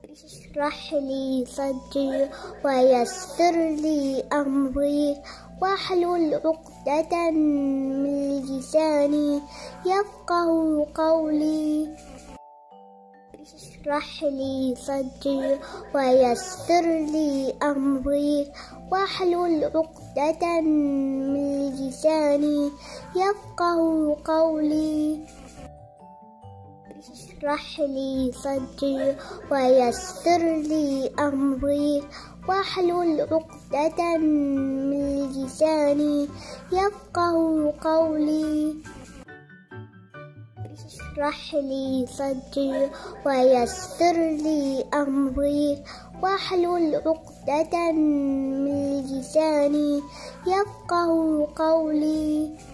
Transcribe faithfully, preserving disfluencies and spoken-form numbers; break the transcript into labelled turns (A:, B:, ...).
A: اشرح لي صدري ويسر لي أمري واحلل عقدة من لساني يفقه قولي. اشرح لي صدري ويسر لي أمري واحلل عقدة من لساني يفقه قولي. اشرح لي صدري ويسر لي أمري واحلل عقدة من لساني يفقه قولي. اشرح لي صدري ويسر لي أمري واحلل عقدة من لساني يفقه قولي.